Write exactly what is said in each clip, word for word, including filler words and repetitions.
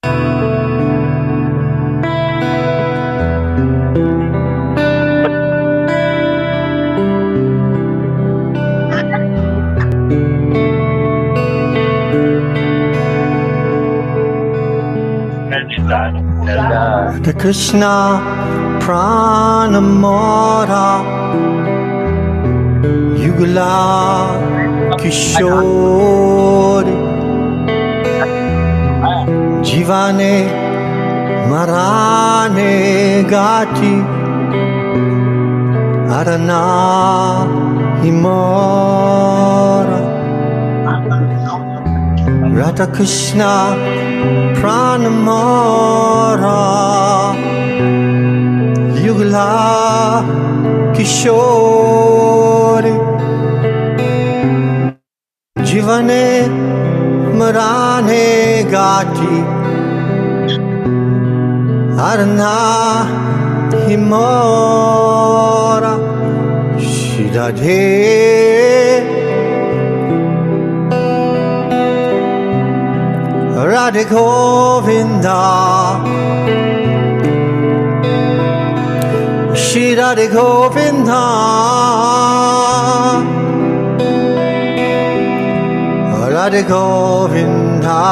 Radha Krishna Pranamora Yugla Kishore Jivane Marane Gati Arana Himora Radha Krishna Pranamora Yugla Kishore Jivane Marane Gati Arna Himora Shidadhe Radhe Govinda Shri Radhe Govinda Radhe Govinda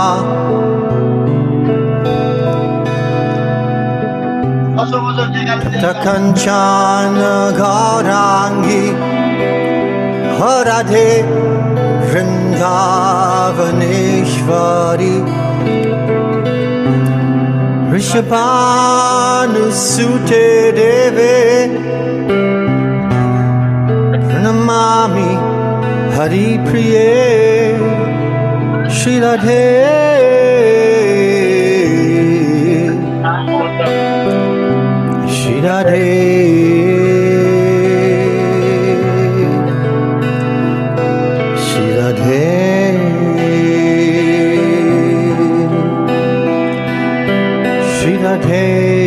Takanchana Gaurangi Radhe Vrindavaneshwari Rishabhanusute Deve Pranamami Hari Priye Shri Radhe Shri Radhe Shri Radhe Shri Radhe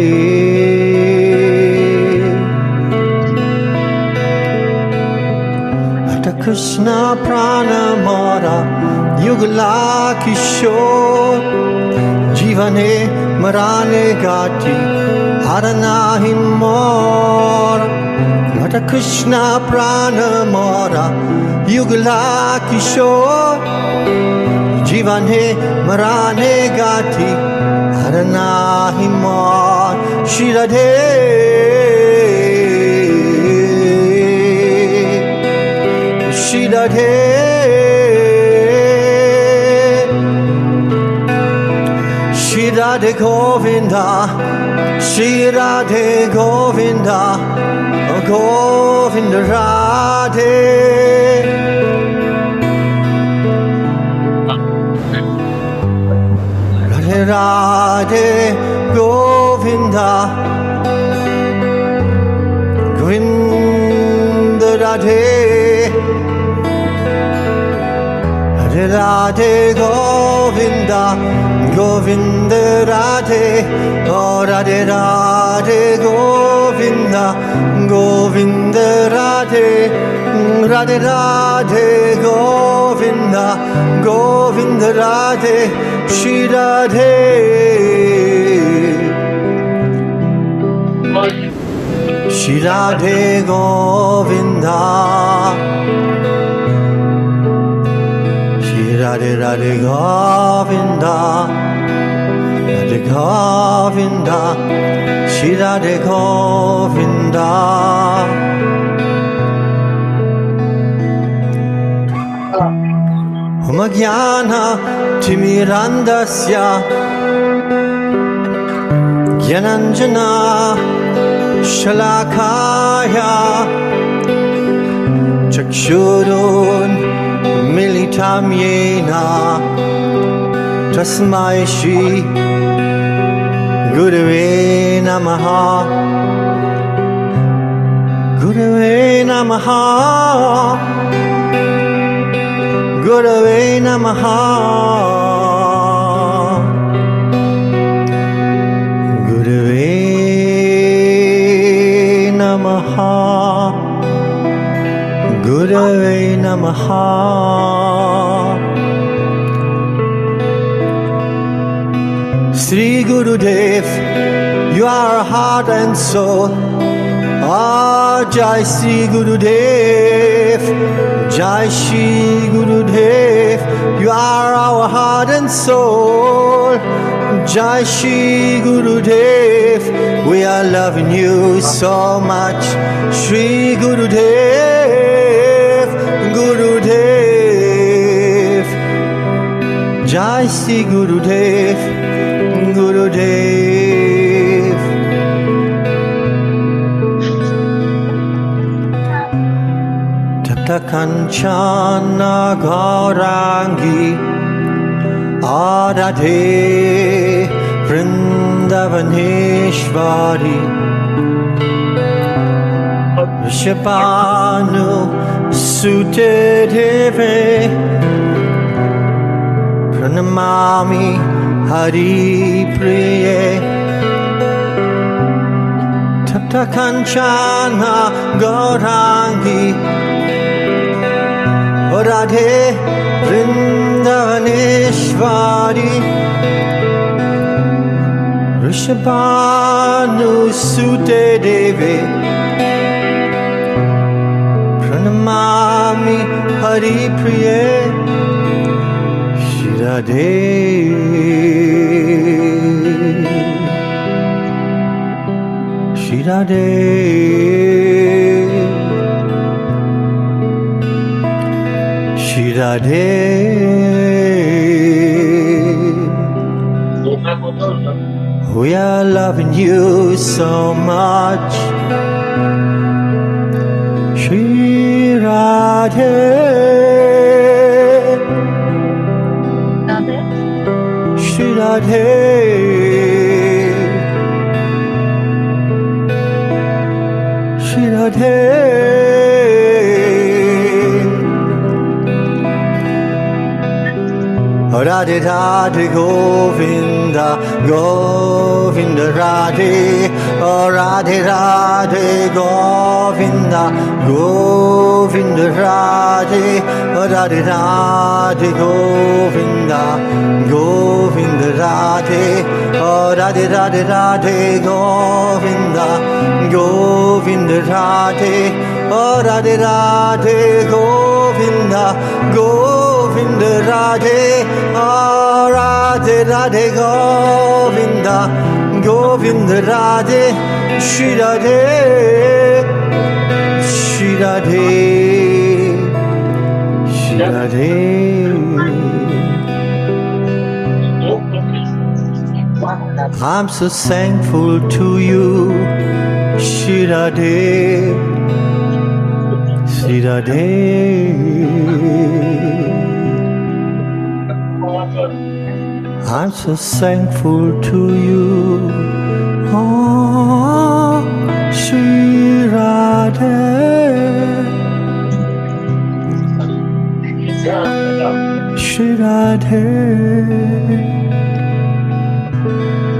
Radha Krishna Pranamara Yugla Kishore Jivane Marane Gati Arana Himora Radha Krishna Pranamara Yugla Kishore Jivane Marane Gati Arana Himora Shri Radhe Shri Radhe Shri Radhe Govinda Shri Radhe Govinda Govinda Radhe Radhe Radhe Govinda Govinda Radhe Radhe Radhe Govinda Govinda Radhe Oh Radhe Radhe Govinda Govinda Radhe Radhe Radhe Govinda Govinda Radhe Shri Radhe Shri Radhe Govinda Radhe Radhe Govinda Radhe Govinda Shri Radhe Govinda Om Jnana Timirandasya Jnananjana Shalakaya Chakshurun Militam Yena Tasmai Shri Gurave Namaha Gurave Namaha Gurave Namaha Gurave Namaha Gurave Namaha Sri Gurudev, you are heart and soul. Ah, Jai Sri Gurudev, Jai Shri Gurudev, you are our heart and soul. Jai Shri Gurudev, we are loving you so much. Shri Gurudev, Gurudev, Jai Shri Gurudev, Gurudev. Tapta Kanchana Gaurangi Radhe Vrindavaneshwari Rishabhanu Sute Deve Pranamami Hari Priye Tapta Kanchana Gaurangi Radhe Vrindavaneshwari Rishabhanu Sute Deve Pranamami Hari Priye Shri Radhe Shri Radhe Shri Radhe, we are loving you so much. Shri Radhe, Shri Radhe, Shri Radhe. Radhe Radhe Govinda, Govinda Radhe, oh Radhe Radhe Govinda, Govinda Radhe, oh Radhe Radhe Govinda, Govinda Radhe, oh Radhe Radhe Radhe Govinda, Govinda Radhe, oh Radhe Radhe Govinda, Govinda Radhe, oh Radhe Radhe Govinda, Govinda Radhe, Shri Radhe, Shri Radhe, Shri Radhe. I'm so thankful to you, Shri Radhe, Shri Radhe. I'm so thankful to you, oh Shri Radhe, Shri Radhe.